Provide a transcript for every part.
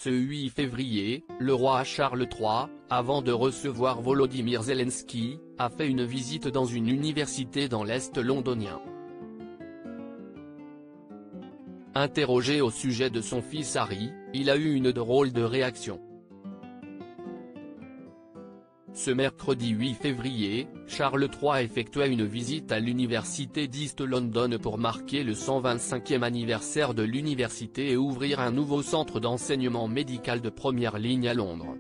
Ce 8 février, le roi Charles III, avant de recevoir Volodymyr Zelensky, a fait une visite dans une université dans l'Est londonien. Interrogé au sujet de son fils Harry, il a eu une drôle de réaction. Ce mercredi 8 février, Charles III effectua une visite à l'université d'East London pour marquer le 125e anniversaire de l'université et ouvrir un nouveau centre d'enseignement médical de première ligne à Londres.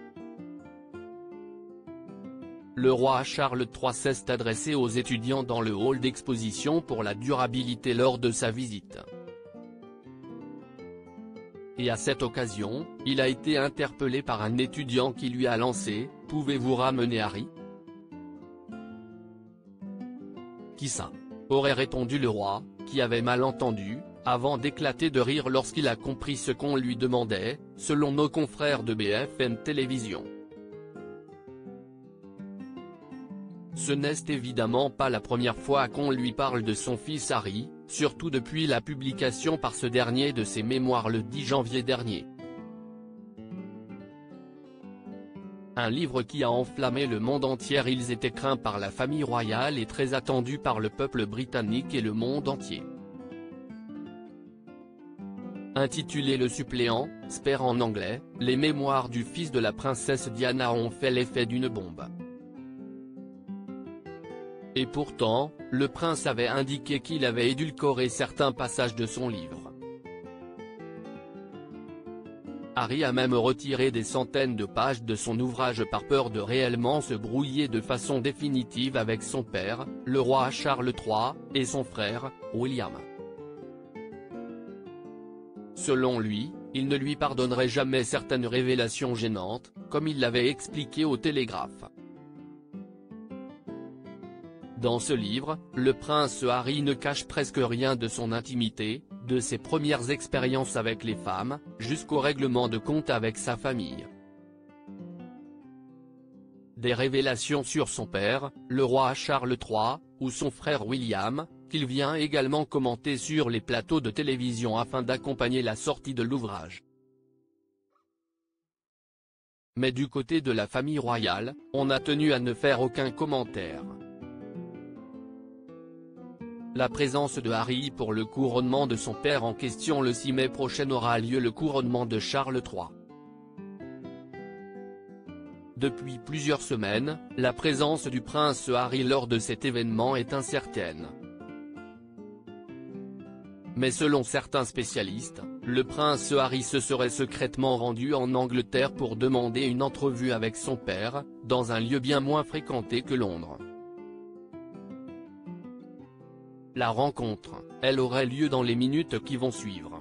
Le roi Charles III s'est adressé aux étudiants dans le hall d'exposition pour la durabilité lors de sa visite. Et à cette occasion, il a été interpellé par un étudiant qui lui a lancé « Pouvez-vous ramener Harry ?» Qui ça ? Aurait répondu le roi, qui avait mal entendu, avant d'éclater de rire lorsqu'il a compris ce qu'on lui demandait, selon nos confrères de BFM Télévision. Ce n'est évidemment pas la première fois qu'on lui parle de son fils Harry, surtout depuis la publication par ce dernier de ses mémoires le 10 janvier dernier. Un livre qui a enflammé le monde entier. Ils étaient craints par la famille royale et très attendus par le peuple britannique et le monde entier. Intitulé Le suppléant, Spare en anglais, les mémoires du fils de la princesse Diana ont fait l'effet d'une bombe. Et pourtant, le prince avait indiqué qu'il avait édulcoré certains passages de son livre. Harry a même retiré des centaines de pages de son ouvrage par peur de réellement se brouiller de façon définitive avec son père, le roi Charles III, et son frère, William. Selon lui, il ne lui pardonnerait jamais certaines révélations gênantes, comme il l'avait expliqué au Télégraphe. Dans ce livre, le prince Harry ne cache presque rien de son intimité, de ses premières expériences avec les femmes, jusqu'au règlement de compte avec sa famille. Des révélations sur son père, le roi Charles III, ou son frère William, qu'il vient également commenter sur les plateaux de télévision afin d'accompagner la sortie de l'ouvrage. Mais du côté de la famille royale, on a tenu à ne faire aucun commentaire. La présence de Harry pour le couronnement de son père en question le 6 mai prochain aura lieu le couronnement de Charles III. Depuis plusieurs semaines, la présence du prince Harry lors de cet événement est incertaine. Mais selon certains spécialistes, le prince Harry se serait secrètement rendu en Angleterre pour demander une entrevue avec son père, dans un lieu bien moins fréquenté que Londres. La rencontre, elle aurait lieu dans les minutes qui vont suivre.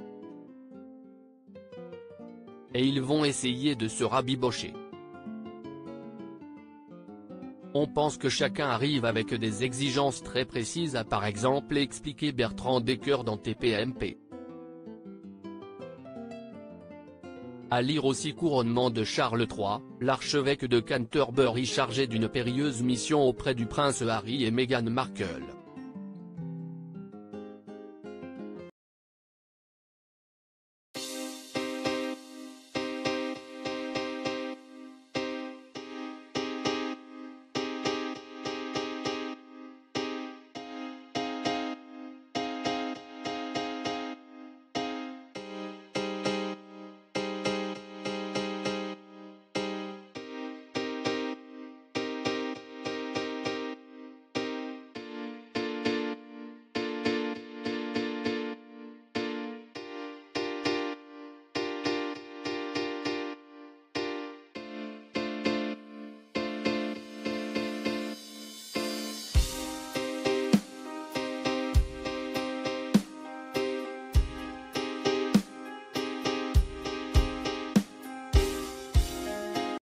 Et ils vont essayer de se rabibocher. On pense que chacun arrive avec des exigences très précises, a par exemple expliqué Bertrand Decker dans TPMP. À lire aussi couronnement de Charles III, l'archevêque de Canterbury chargé d'une périlleuse mission auprès du prince Harry et Meghan Markle.